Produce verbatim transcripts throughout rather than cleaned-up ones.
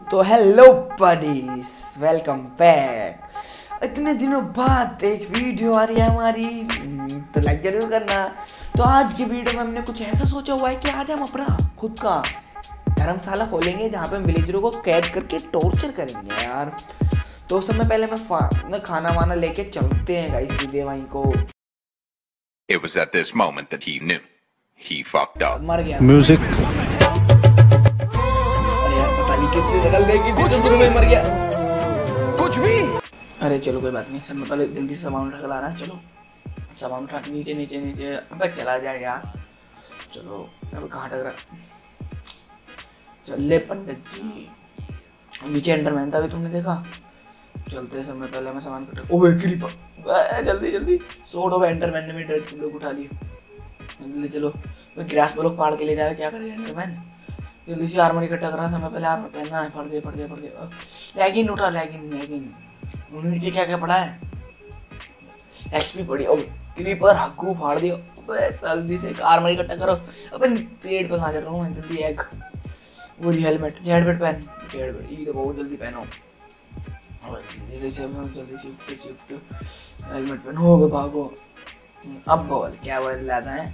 तो hello buddies, welcome back. इतने दिनों बाद एक वीडियो आ रही है हमारी, तो लाइक जरूर करना। तो आज की वीडियो में हमने कुछ ऐसा सोचा हुआ है कि आज हम अपना खुद का धर्मशाला खोलेंगे जहाँ पे हम विलेजरों को कैद करके टॉर्चर करेंगे यार। तो उस समय पहले मैं खाना वाना लेके चलते हैं गाइस सीधे वहीं को। It was at this moment that he knew he fucked up. मर गया म्यूजिक। अरे यार पता नहीं कितनी शक्ल देखी थी, कुछ भी मर गया कुछ भी। अरे चलो कोई बात नहीं, सब में पहले जल्दी से सामान उठा कर ला रहा है। चलो सामान उठा के नीचे नीचे नीचे अब चला जाए यार। चलो अब कहाँ टक रहा, चल पंडित जी। नीचे एंडरमैन था अभी, तुमने देखा? चलते समय पहले मैं सामान कटा। ओए क्रीपर, जल्दी जल्दी सोड हो। एंडरमैन ने भी डेड लोग उठा लिए। जल्दी चलो, मैं ग्रास पर लोग पाड़ के ले जा रहा है। क्या करें एंडरमैन? जल्दी से आर्मर इकट्ठा करा। समय पहले आर्मर पहनना है। पड़ गए पड़ गए पड़ गए। लैगिन उठा, लैगिन लैगिन। नीचे क्या क्या पड़ा है? एक्सपी पड़ी। ओ क्रीपर हक्कू फाड़ दियो। जल्दी से आर्मर इकट्ठा करो। अबे पेड़ पे कहाँ चढ़ रहा हूँ मैं? जल्दी एग, वो हेलमेट जेडबेट पहन। जेडबेट ये तो बहुत जल्दी पहनो। जल्दी से जल्दी शिफ्ट शिफ्ट हेलमेट पहनो। भागो। अब बोल क्या बोल लाता है?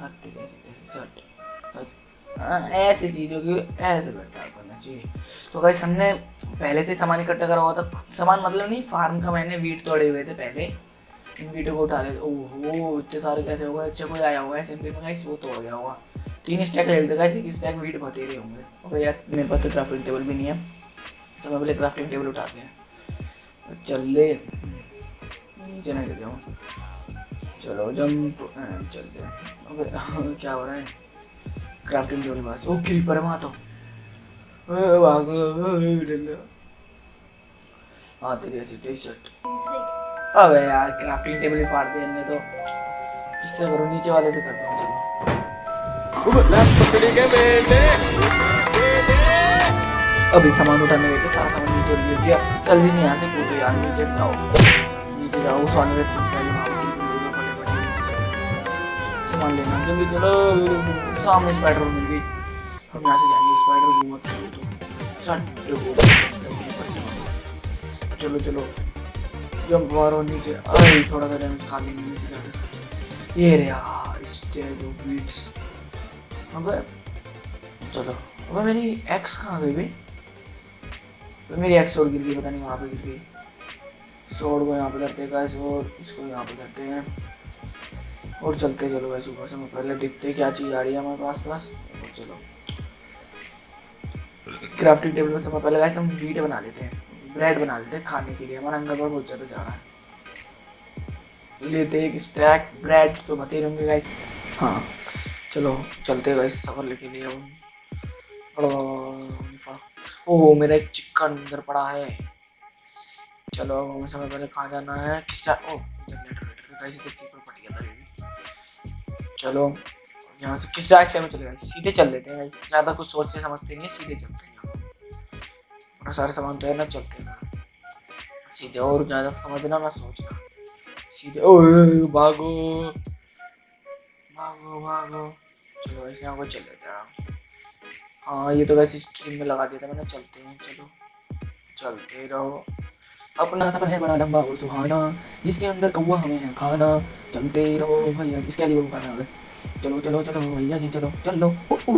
हाँ ऐसी चीज़ों की ऐसे बर्ताव करना चाहिए। तो गाइस हमने पहले से सामान इकट्ठा करा हुआ था। सामान मतलब नहीं, फार्म का मैंने वीट तोड़े हुए थे पहले। इन वीटों को उठा लेते। ओह इतने सारे कैसे हो गए? अच्छा कोई आया होगा एस एम पी में गाइस, वो तोड़ गया होगा। तीन स्टैक ले लेते गाइस, एक स्टैक वीट बतेरे होंगे। ओके यार मेरे पास तो क्राफ्टिंग टेबल भी नहीं है, तो मैं पहले क्राफ्टिंग टेबल उठाते हैं। चल ले नीचे ना गिर जाऊँ। चलो जंप चलते हैं। अबे क्या हो रहा है? क्राफ्टिंग टेबल पास। ओ क्रीपर है वहाँ तो। हाँ तेरी ऐसी टी शर्ट। अबे यार क्राफ्टिंग टेबल ही फाड़ दिया हमने तो। किससे करूँ? नीचे वाले से करता हूँ। चलो अभी सामान उठाने गए थे, सारा सामान नीचे गिर गया। जल्दी से यहाँ से कूदो यार, नीचे जाओ नीचे जाओ। सोने रास्ते से पहले वहाँ सामान लेना। जल्दी चलो, सामने स्पाइडर मिल गई। हम यहाँ से जाएंगे। स्पाइडर घूमत चलो चलो जंप मारो नीचे। अरे थोड़ा सा डैमेज खा लेंगे नीचे जाकर। ये रे यार स्टेज ऑफ बीट्स। अबे चलो। अबे मेरी एक्स कहाँ गई भाई? मेरी एक्स सोड गिर गई, पता नहीं वहाँ पे गिर गई। सोड को यहाँ पे करते हैं गाइस, और इसको यहाँ पे करते हैं और चलते चलो गाइस ऊपर से। मैं पहले देखते हैं क्या चीज़ आ रही है हमारे पास पास। चलो क्राफ्टिंग टेबल में समय पहले गाइस हम वीट बना लेते हैं, ब्रेड बना लेते हैं खाने के लिए। हमारा अंदर पर बहुत ज़्यादा जा रहा है। लेते एक स्टैक ब्रेड तो बते रहेंगे गाइस। हाँ चलो चलते गाइस सफर लेके लिए। ओह मेरा एक चिकन अंदर पड़ा है। चलो अब समय पहले कहाँ जाना है? किस ओह जनरेटर गाइस देखिए पर पट गया था ये। चलो यहाँ से किस डायरेक्शन में चले गए? सीधे चल लेते हैं गाइस, ज़्यादा कुछ सोचते समझते नहीं है, सीधे चलते हैं। पूरा सारे सामान तो है ना, चलते हैं सीधे। और ज़्यादा समझना ना सोचना, सीधे। ओह भागो भागो भागो। चलो गाइस यहाँ को चल लेते हैं। हाँ ये तो वैसे स्ट्रीम में लगा दिया था मैंने। चलते हैं चलो, चलते रहो। अपना सफर है बड़ा लंबा और सुहाना, जिसके अंदर कौवा हमें है खाना। चलते रहो भैया, इसके लिए वो खाना है। चलो चलो चलो भैया जी चलो चलो।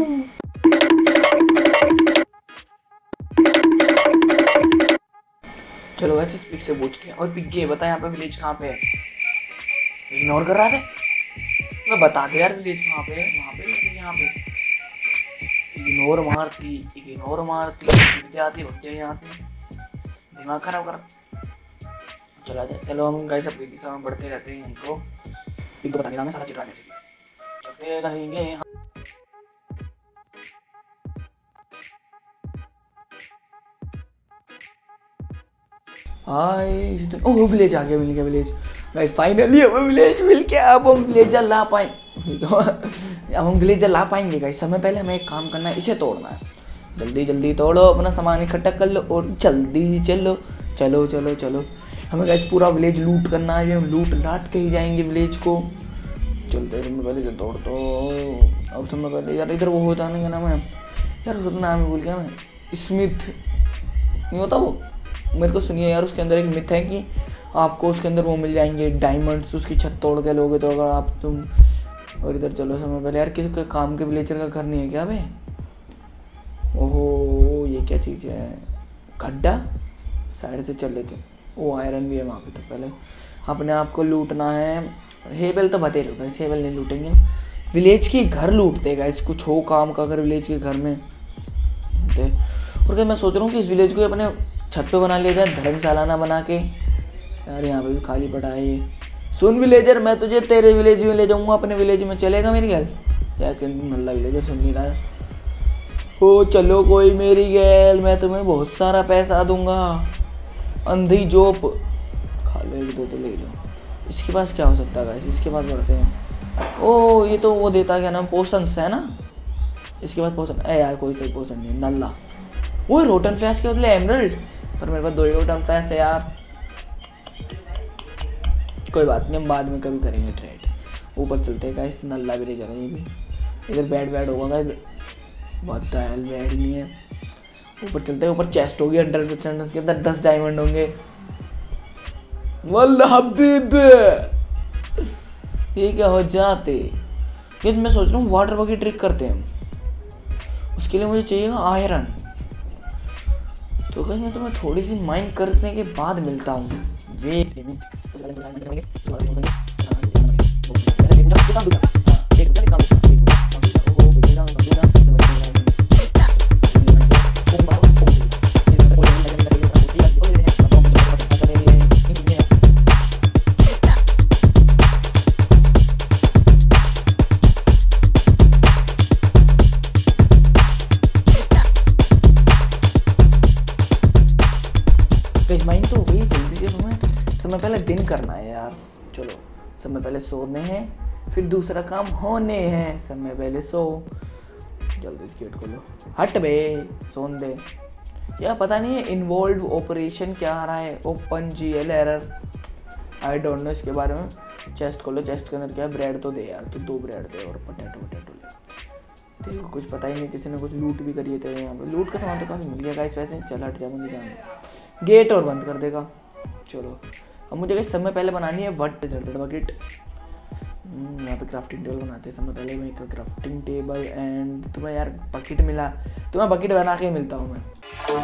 चलो वैसे इस पिग से पूछते हैं। और पिग ये बता यहाँ पे विलेज कहाँ पे है? इग्नोर कर रहा है। मैं बता दे यार विलेज कहाँ पे है। वहाँ पे यहाँ पे इग्नोर मारती इग्नोर मारती गिर जाती। बच जाए यहाँ से, दिमाग खराब कर। चला जाए। चलो हम गाइस अपनी दिशा में बढ़ते रहते हैं। इनको इनको पता नहीं हमें सारा चिढ़ाने से चलते रहेंगे। हाय ओह विलेज आ गया, मिल गया विलेज गाइस। फाइनली हमें विलेज मिल गया। अब हम विलेजर ला पाए अब हम विलेजर ला पाएंगे गाइस। समय पहले हमें एक काम करना है, इसे तोड़ना है। जल्दी जल्दी तोड़ो, अपना सामान इकट्ठा कर लो और जल्दी चलो चलो चलो चलो। हमें गाइस पूरा विलेज लूट करना है। हम लूट लाट के ही जाएंगे विलेज को। चलते समय पहले जो तोड़ तो अब समय पहले यार इधर वो होता नहीं, क्या नाम है यार, उसका नाम भूल गया मैं। स्मिथ नहीं होता वो। मेरे को सुनिए यार, उसके अंदर एक मिथ है कि आपको उसके अंदर वो मिल जाएंगे डायमंड्स, उसकी छत तोड़ के लोगे तो अगर आप तुम। और इधर चलो समय पहले यार, किसी का काम के विलेजर का घर नहीं है क्या बे? ओहो ये क्या चीज़ है? खड्डा साइड से चल लेते। वो आयरन भी है वहाँ पे। तो पहले अपने आप को लूटना है। हेबल तो बते रहो गाइस, हेबल नहीं लूटेंगे, विलेज के घर लूटते गाइस। कुछ हो काम का अगर विलेज के घर में थे। और क्या मैं सोच रहा हूँ कि इस विलेज को अपने छत पे बना लिया जाए, धर्मशाला ना बना के। यार यहाँ पे भी खाली पड़ा है ये। सुन विलेजर, मैं तुझे तेरे विलेज में ले जाऊँगा, अपने विलेज में चलेगा मेरी गैल? क्या नल्ला विलेजर सुन नहीं रहा है। ओ चलो कोई मेरी गैल, मैं तुम्हें बहुत सारा पैसा दूंगा। अंधी जोप खा लो, एक दो तो ले लो। इसके पास क्या हो सकता है गाइस? इसके पास बढ़ते हैं। ओ ये तो वो देता क्या नाम, पोशंस है ना? इसके बाद पोशन, ए यार कोई सही पोशन नहीं, नल्ला। वो रोटन फ्लैश के बदले एमरल्ड, पर मेरे पास दो ही रोटन फ्लैश है यार। कोई बात नहीं, हम बाद में कभी करेंगे ट्रेड। ऊपर चलते हैं गाइस, नल्ला भी रह जा रहा है ये भी। इधर बैड बैड होगा गाइस, बहुत टाइल बैड नहीं है। ऊपर चलते हैं, ऊपर चेस्ट होगी हंड्रेड परसेंट के अंदर, दस डायमंड होंगे। वल्लाह हबीब ये क्या हो जाते। ये मैं सोच रहा हूँ वाटर बगी ट्रिक करते हैं। उसके लिए मुझे चाहिए आयरन। तो कहीं मैं तुम्हें थोड़ी सी माइंड करने के बाद मिलता हूँ। वेट माइंड तो हो गई जल्दी से। तुम्हें समय पहले दिन करना है यार। चलो समय पहले सोने हैं, फिर दूसरा काम होने हैं। समय पहले सो, जल्दी से गेट खोलो। हट बे, सोन दे। यार पता नहीं है इन्वॉल्व ऑपरेशन क्या आ रहा है, open G L error, I don't know इसके बारे में। चेस्ट खोलो, चेस्ट के अंदर क्या है? ब्रेड तो दे यार, तो दो ब्रेड दे और पोटैटो पोटैटो ले। देखो कुछ पता ही नहीं, किसी ने कुछ लूट भी करी है तेरे यहाँ पे। लूट का सामान तो काफ़ी मिल गया गाइस वैसे। चल हट जा, मुझे जाना। गेट और बंद कर देगा। चलो अब मुझे कहीं समय पहले बनानी है वट बकेट। यहाँ पे क्राफ्टिंग टेबल बनाते हैं। समय पहले मैं क्राफ्टिंग टेबल एंड तुम्हें यार बकेट मिला, तुम्हें बकेट बना के ही मिलता हूँ मैं।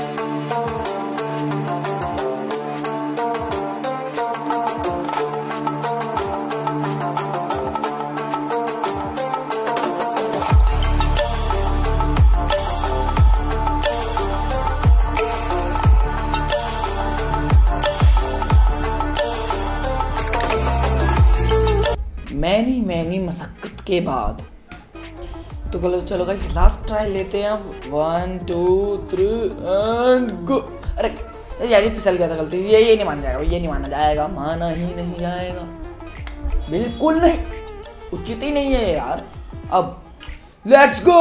मैनी मैनी मशक्कत के बाद तो चलो चलो गाइस लास्ट ट्राई लेते हैं अब। One two three and go. अरे यार ये फिसल गया था गलती। ये ये नहीं माना जाएगा, ये नहीं माना जाएगा, माना ही नहीं जाएगा, बिल्कुल नहीं, उचित ही नहीं है यार। अब लेट्स गो।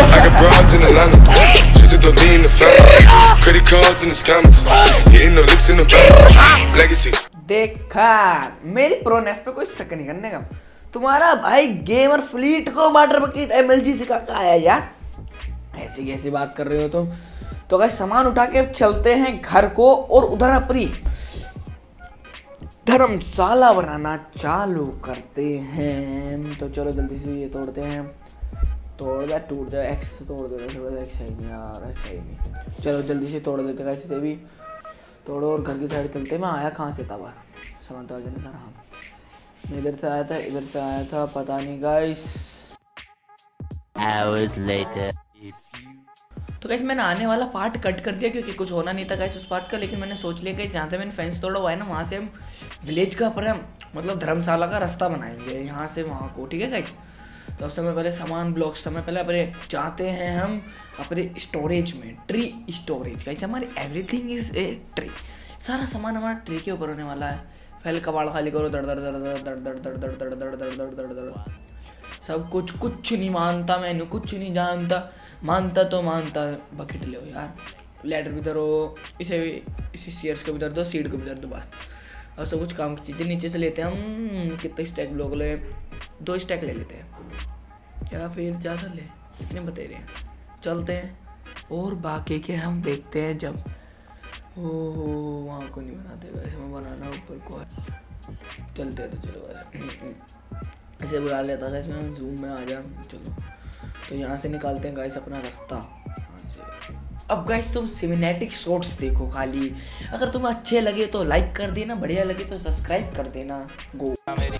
देखा मेरी प्रोनेस पे कोई शक नहीं करने का। तुम्हारा भाई गेमर फ्लीट को वाटर बकेट एमएलजी सिखा के आया यार, ऐसी कैसी बात कर रहे हो तुम। तो गाइस सामान उठा के चलते हैं घर को और उधर अपनी धर्मशाला बनाना चालू करते हैं। तो चलो जल्दी से ये तोड़ते हैं। तोड़ दे, टूट जाए, एक्स तोड़ देते थोड़ा सा, एक्स है नहीं यार, एक्स है नहीं। चलो जल्दी से तोड़ देते गाइस, इसे भी तोड़ो और घर की साइड चलते। मैं आया कहाँ से था बार सामान तो अर्जन था। हाँ मैं इधर से आया था, इधर से आया था, पता नहीं गाइस। Hours later. तो गाइस मैंने आने वाला पार्ट कट कर दिया क्योंकि कुछ होना नहीं था गाइस उस पार्ट का। लेकिन मैंने सोच लिया कि जहाँ से मैंने फेंस तोड़ा हुआ है ना, वहाँ से हम विलेज का अपना मतलब धर्मशाला का रास्ता बनाएंगे यहाँ से वहाँ को, ठीक है गाइस। तो अब समय पहले सामान ब्लॉक्स समय पहले अपने जाते हैं हम अपने स्टोरेज में, ट्री स्टोरेज गाइस। हमारे एवरीथिंग इज ए ट्री, सारा सामान हमारा ट्री के ऊपर होने वाला है। पहले कबाड़ खाली करो, दड़ दड़ दड़ दड़ दड़ दड़ दड़ दड़ दड़ दड़ दड़ दड़ दड़ दड़ सब कुछ। कुछ नहीं मानता मैंने, कुछ नहीं जानता, मानता तो मानता। बकेट ले यार, लेडर भी धरो, इसे भी, इसे सीयर्स को भी धर दो, सीड को भी धर दो, बस। और सब कुछ काम की चीज़ें नीचे से लेते हैं हम। कितने स्टैक ब्लॉक ले? दो स्टैक ले लेते हैं या फिर ज़्यादा ले, इतने बतेरे हैं। चलते हैं और बाकी के हम देखते हैं जब। ओहो वहाँ को नहीं बनाते वैसे, मैं बनाना ऊपर को है। चलते हैं तो चलो वैसे ऐसे बुला लेता था इसमें, जूम में आ जा। चलो तो यहाँ से निकालते हैं गाइस अपना रास्ता। अब गाइस तुम सिनेमैटिक शॉट्स देखो खाली, अगर तुम्हें अच्छे लगे तो लाइक कर देना, बढ़िया लगे तो सब्सक्राइब कर देना। गो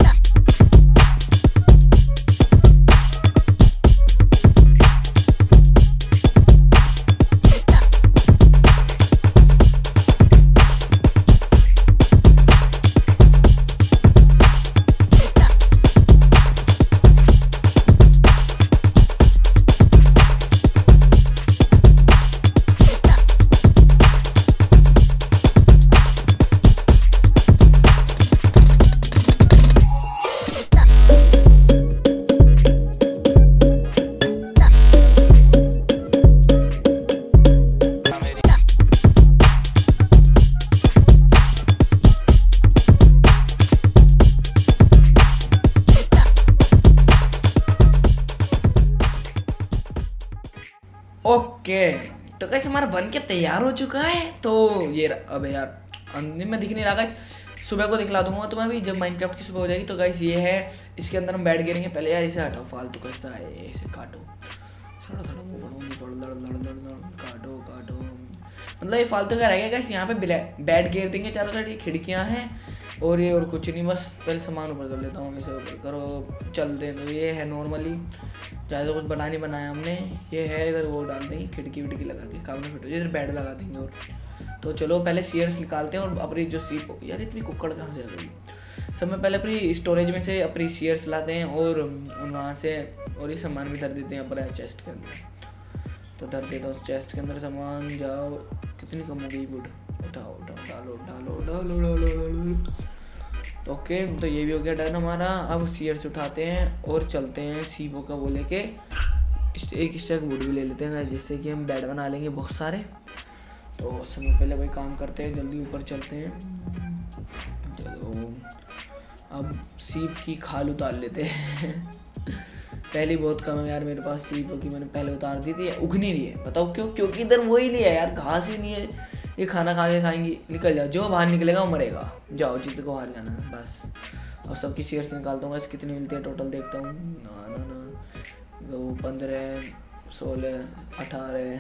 ओके तो कैसे हमारा बन के तैयार हो चुका है। तो ये अब यार अंदर में दिख नहीं रहा गाइस, सुबह को दिखला दूंगा तुम्हें भी जब माइनक्राफ्ट की सुबह हो जाएगी। तो गाइस ये है, इसके अंदर हम बैठ गिरेंगे। पहले यार इसे हटाओ, फालतू कैसा है, इसे काटो, सड़ा सड़ा मुंह फड़ोंगी फड़ लड़ लड़ लड़ लड़ काटो काटो, मतलब ये फालतू का रहेगा गाइस। यहाँ पे बैठ गिर देंगे चारों साइड, ये खिड़कियाँ हैं और ये और कुछ नहीं, बस पहले सामान ऊपर कर लेता हूँ, इसे ऊपर करो चल दे। तो ये है नॉर्मली, ज़्यादा कुछ बना नहीं बनाया हमने। ये है इधर वो डाल देंगे खिड़की विड़की लगा के, काम में फिट हो जाए, इधर बेड लगा देंगे। और तो चलो पहले सीयर्स निकालते हैं और अपनी जो सीप, यार इतनी कुक्कड़ कहाँ से आ गई। सब में पहले अपनी स्टोरेज में से अपनी सीयर्स लाते हैं और वहाँ से और ये सामान भी धर देते हैं अपने चेस्ट के अंदर। तो धर देता हूँ चेस्ट के अंदर सामान। जाओ कितनी कम हो गई वुड, उठाओ उठाओ डालो डालो डालो डालो डालो। ओके तो ये भी हो गया डन हमारा। अब सीयर्स उठाते हैं और चलते हैं सीपो का वो लेके, एक स्टैक वुड भी ले लेते हैं जिससे कि हम बेड बना लेंगे बहुत सारे। तो समय पहले वही काम करते हैं, जल्दी ऊपर चलते हैं। चलो अब सीप की खाल उतार लेते हैं। पहली बहुत कम है यार मेरे पास सीप, की मैंने पहले उतार दी थी, उग नहीं रही है। बताओ क्यों? क्योंकि इधर वही नहीं है यार, घास ही नहीं है। ये खाना खा के खाएंगी, निकल जाओ, जो बाहर निकलेगा वो मरेगा। जाओ जितने को हार जाना है बस। और सबकी सीयर्स निकालता हूँ, कितनी मिलती है टोटल देखता हूँ। ना ना ना दो पंद्रह सोलह अठारह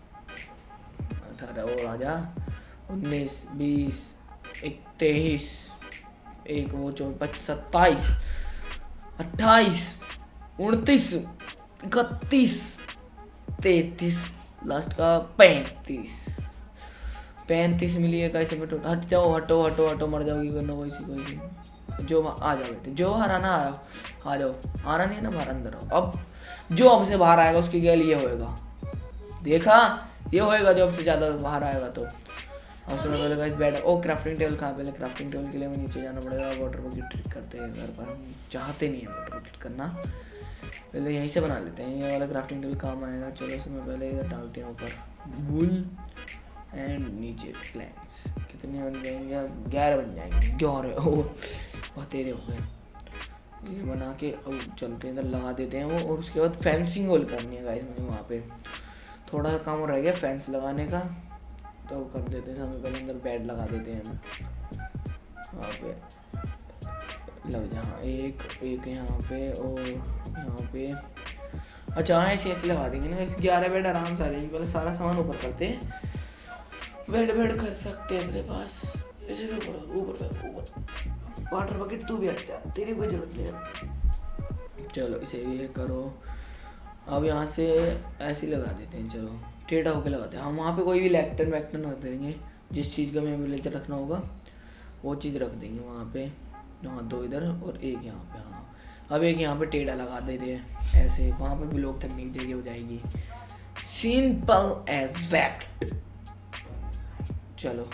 अठारह और आ जा, उन्नीस बीस एक तेईस एक वो चौबीस सत्ताईस अट्ठाईस उनतीस इकतीस तैतीस लास्ट का पैंतीस पैंतीस मिली है। कैसे बेटो हट जाओ, हटो हटो हटो, मर जाओगी वरना कोई सी कोई सी। जो आ जाओ बेटे, जो बाहर आना आ जाओ, आ जाओ, आना नहीं है ना बाहर, अंदर आओ। अब जो हमसे बाहर आएगा उसकी गैल ये होएगा, देखा ये होएगा जो हमसे ज़्यादा बाहर आएगा। तो अब सुनो पहले गाइस बैठ, ओ क्राफ्टिंग टेबल कहाँ, पहले क्राफ्टिंग टेबल के लिए हमें नीचे जाना पड़ेगा। वाटर बकेट ट्रिक करते हैं घर पर, हम चाहते नहीं है वाटर बकेट करना, पहले यहीं से बना लेते हैं। ये वाला क्राफ्टिंग टेबल काम आएगा। चलो इसमें पहले इधर डालते हैं ऊपर वुल एंड नीचे प्लैंक्स। कितने बन जाएंगे? ग्यारह बन जाएंगे। ग्यारह ओ बहुत तेरे हो गए। ये बना के अब चलते हैं इधर लगा देते हैं वो। और उसके बाद फेंसिंग वॉल करनी है गाइस मुझे, वहाँ पे थोड़ा सा काम रह गया फेंस लगाने का, तो कर देते हैं। हमें पहले अंदर बेड लगा देते हैं हम, वहाँ पे लग जा। हाँ एक एक यहाँ पे और यहाँ पे, अच्छा हाँ ऐसे ऐसे लगा देंगे ना। इस ग्यारह बेड आराम से आ जाएंगे। पहले सारा सामान ऊपर करते हैं, बेड बेड कर सकते हैं अपने पास। ऐसे ऊपर ऊपर ऊपर वाटर बकेट तू भी हट जा, तेरी कोई जरूरत नहीं है। चलो इसे ये करो। अब यहाँ से ऐसे लगा देते हैं, चलो टेढ़ा होकर लगाते हैं हम। वहाँ पे कोई भी लैक्टन वैक्टन रख देंगे, जिस चीज़ का हमें विलेजर रखना होगा वो चीज़ रख देंगे वहाँ पे। हाँ दो इधर और एक यहाँ पे। हाँ अब एक यहाँ पे टेढ़ा लगा देते हैं ऐसे, वहाँ पे ब्लॉक तकने की जगह हो जाएगी। Simple as fact. चलो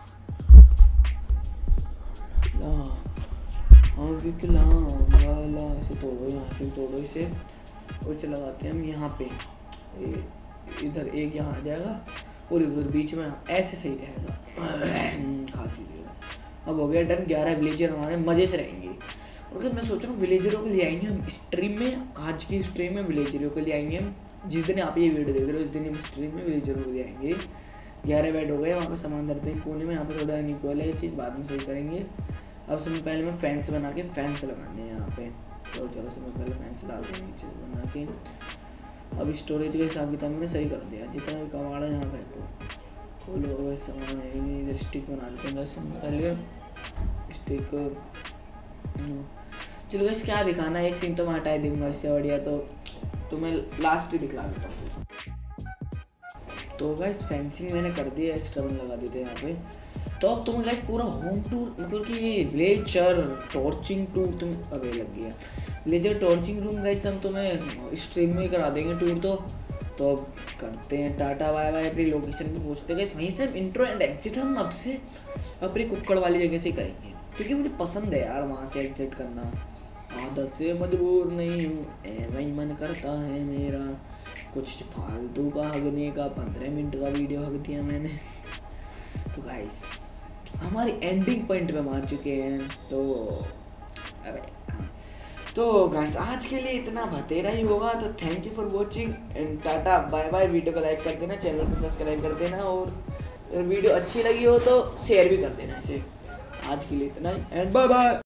हाँ विकलांग वाला, इसे तोड़ो, यहाँ से तोड़ो इसे और इसे लगाते हैं हम यहाँ पे। इधर एक यहाँ आ जाएगा और उधर बीच में ऐसे सही रहेगा। काफ़ी अब हो गया डन। ग्यारह विलेजर हमारे मज़े से रहेंगे। और अगर मैं सोच रहा हूँ विलेजरों को ले आएंगे हम स्ट्रीम में, आज की स्ट्रीम में विलेजरों को ले आएंगे हम। जिस दिन आप ये वीडियो देख रहे हो उस दिन हम स्ट्रीम में विलेजरों को ले आएंगे, ग्यारह बेड हो गए, वहाँ पे सामान धरते हैं कोने में। यहाँ पे थोड़ा अनइक्वल है ये चीज़, बाद में सही करेंगे। अब सबसे पहले मैं फैंस बना के फैंस लगाने हैं यहाँ पे, तो चलो सबसे पहले फैंस डालते हैं नीचे से बना के। अब स्टोरेज का हिसाब किताब मैंने सही कर दिया, जितना भी कबाड़ है यहाँ पे तो खोलो। वैसे सामान है नहीं, इधर स्टिक बना लेते हैं वैसे पहले स्टिक। चलो गाइस क्या दिखाना है, सीन तो मैं हटा ही दूंगा, इससे बढ़िया तो तो मैं लास्ट ही दिखला देता हूँ। तो गाइस फेंसिंग मैंने कर दी है, एक्स्ट्रा वन लगा देते हैं यहाँ पे। तो अब तुम्हें गाइस पूरा होम टूर, मतलब कि ये विलेजर टॉर्चिंग टूर तुम्हें अवे लग गया। विलेजर टॉर्चिंग रूम गाइस हम तुम्हें स्ट्रीम में करा देंगे टूर। तो तो अब करते हैं टाटा बाय बाय, अपनी लोकेशन पे पहुँचते गए। वहीं से इंट्रो एंड एग्जिट हम अब से अपनी कुक्कड़ वाली जगह से ही करेंगे, क्योंकि मुझे पसंद है यार वहाँ से एग्जिट करना। आदत से मजबूर नहीं हूँ, एवं ही मन करता है मेरा कुछ फालतू का हगने का। पंद्रह मिनट का वीडियो हग दिया मैंने। तो गाइस हमारी एंडिंग पॉइंट पे आ चुके हैं। तो अरे हाँ, तो गाइस आज के लिए इतना बतेरा ही होगा। तो thank you for watching and tata bye bye. Video को लाइक कर देना, चैनल को सब्सक्राइब कर देना, और अगर वीडियो अच्छी लगी हो तो शेयर भी कर देना इसे। आज के लिए इतना ही एंड बाय बाय।